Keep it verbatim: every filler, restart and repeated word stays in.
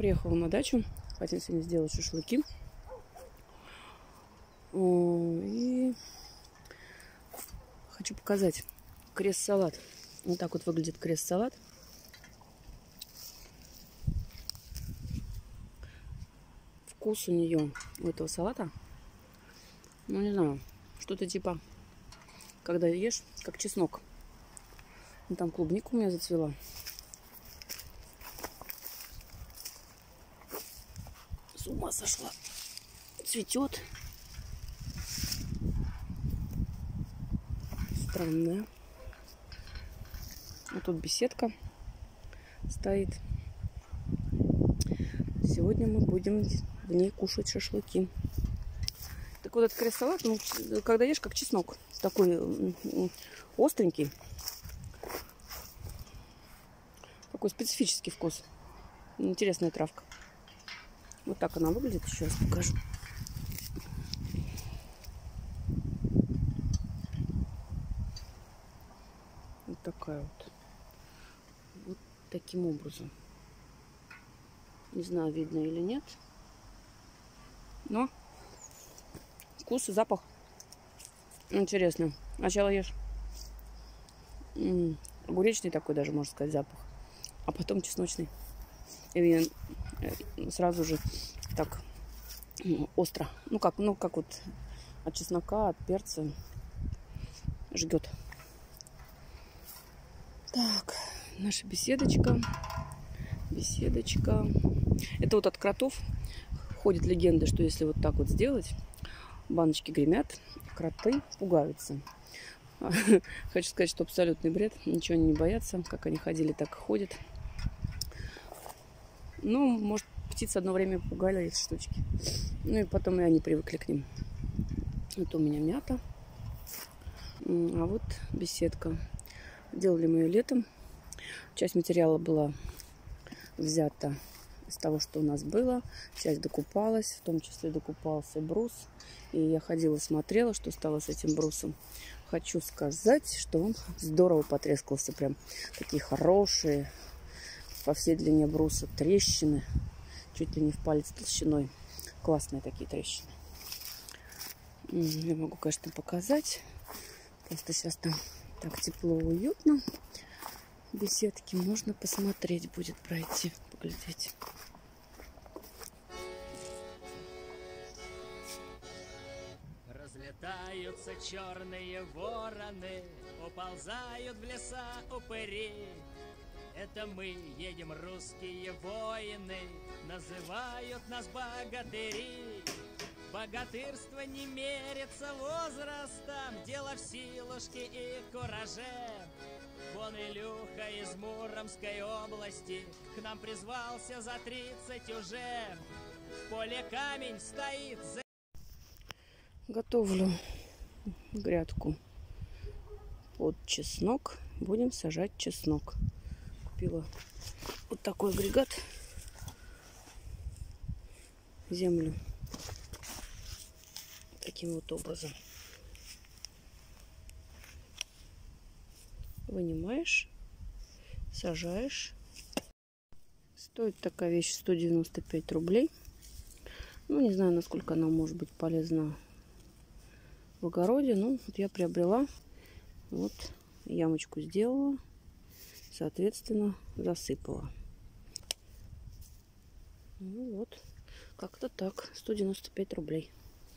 Приехала на дачу. Хотим сегодня сделать шашлыки. И хочу показать крест-салат. Вот так вот выглядит крест-салат. Вкус у нее, у этого салата, ну не знаю, что-то типа, когда ешь, как чеснок. Ну, там клубника у меня зацвела. С ума сошла. Цветет. Странная. Вот тут беседка стоит. Сегодня мы будем в ней кушать шашлыки. Так вот, этот крест-салат, ну, когда ешь, как чеснок. Такой остренький. Такой специфический вкус. Интересная травка. Вот так она выглядит. Сейчас покажу. Вот такая вот. Вот таким образом. Не знаю, видно или нет. Но вкус и запах интересный. Сначала ешь. М-м, огуречный такой даже, можно сказать, запах. А потом чесночный. И сразу же так остро. Ну как, ну как вот от чеснока, от перца жгет. Так, наша беседочка. Беседочка. Это вот от кротов ходит легенда, что если вот так вот сделать, баночки гремят, кроты пугаются. Хочу сказать, что абсолютный бред. Ничего они не боятся. Как они ходили, так и ходят. Ну, может, птицы одно время пугали эти штучки. Ну и потом и они привыкли к ним. Это у меня мята. А вот беседка. Делали мы ее летом. Часть материала была взята из того, что у нас было. Часть докупалась. В том числе докупался брус. И я ходила, смотрела, что стало с этим брусом. Хочу сказать, что он здорово потрескался. Прям такие хорошие. По всей длине бруса трещины. Чуть ли не в палец толщиной. Классные такие трещины. Я могу, конечно, показать. Просто сейчас там так тепло, уютно. В беседке можно посмотреть будет, пройти, поглядеть. Разлетаются черные вороны, уползают в леса упыри. Это мы едем, русские воины, называют нас богатыри. Богатырство не мерится возрастом, дело в силушке и кураже. Вон Илюха из Муромской области к нам призвался за тридцать уже. В поле камень стоит. Готовлю грядку под чеснок. Будем сажать чеснок. Купила вот такой агрегат. Землю таким вот образом вынимаешь, сажаешь. Стоит такая вещь сто девяносто пять рублей. Ну, не знаю, насколько она может быть полезна в огороде. Ну, вот я приобрела. Вот ямочку сделала. Соответственно, засыпала. Ну вот, как-то так. сто девяносто пять рублей.